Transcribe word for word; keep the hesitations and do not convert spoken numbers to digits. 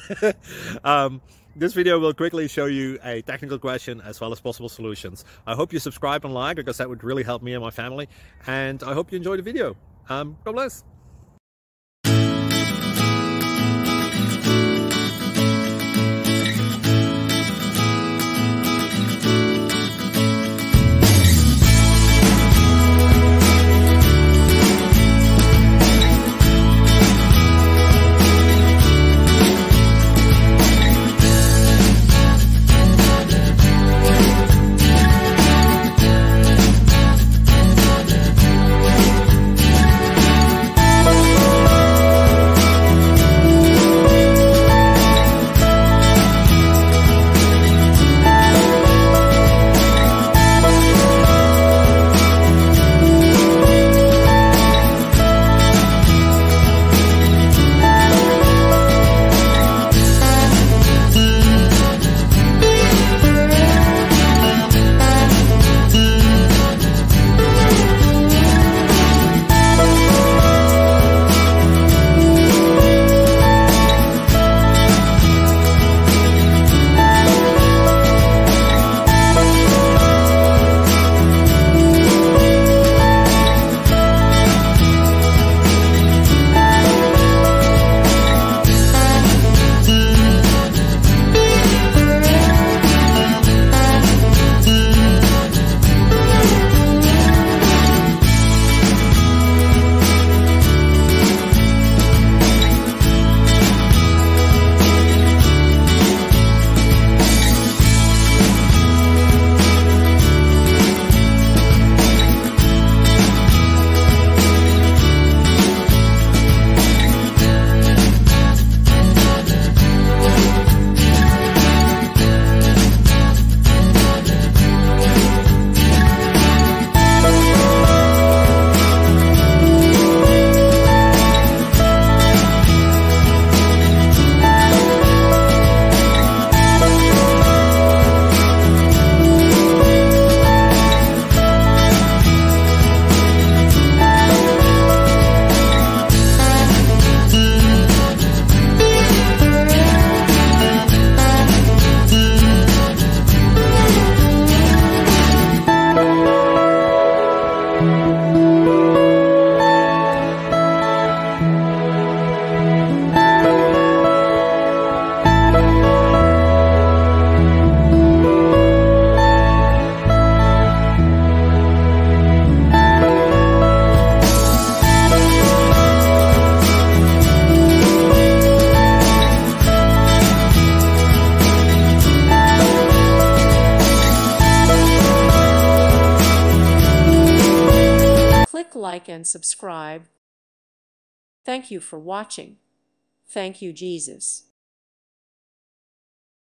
um, this video will quickly show you a technical question as well as possible solutions. I hope you subscribe and like, because that would really help me and my family. And I hope you enjoy the video. Um, God bless. Like and subscribe. Thank you for watching. Thank you, Jesus.